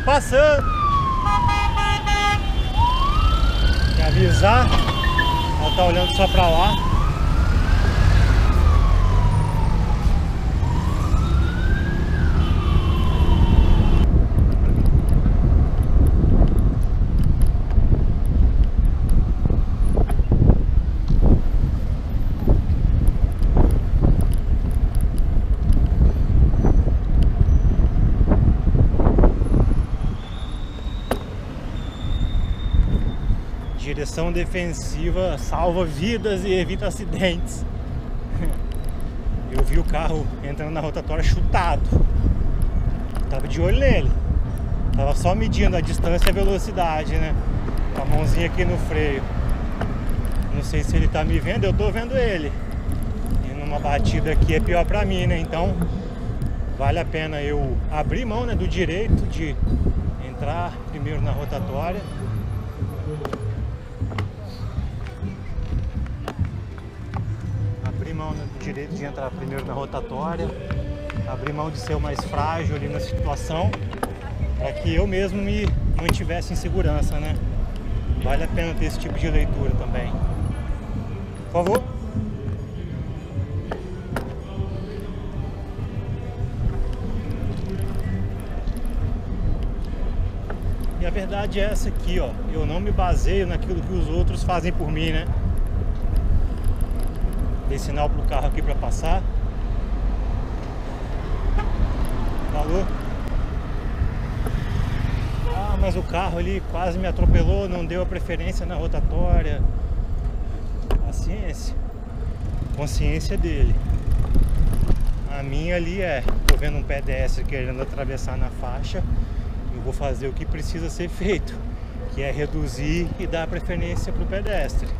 passando. Quer avisar? Ela tá olhando só pra lá. Direção defensiva salva vidas e evita acidentes. Eu vi o carro entrando na rotatória chutado. Tava de olho nele. Tava só medindo a distância e a velocidade, né? Com a mãozinha aqui no freio. Não sei se ele tá me vendo, eu tô vendo ele. E numa batida aqui é pior pra mim, né? Então vale a pena eu abrir mão, né, do direito de entrar primeiro na rotatória. Abrir mão do direito de entrar primeiro na rotatória, abrir mão de ser o mais frágil ali na situação, para que eu mesmo me mantivesse em segurança, né? Vale a pena ter esse tipo de leitura também. Por favor. E a verdade é essa aqui, ó. Eu não me baseio naquilo que os outros fazem por mim, né? Dei sinal pro carro aqui para passar. Falou. Ah, mas o carro ali quase me atropelou, não deu a preferência na rotatória. Paciência. Consciência dele. A minha ali é, tô vendo um pedestre querendo atravessar na faixa, eu vou fazer o que precisa ser feito, que é reduzir e dar preferência pro pedestre.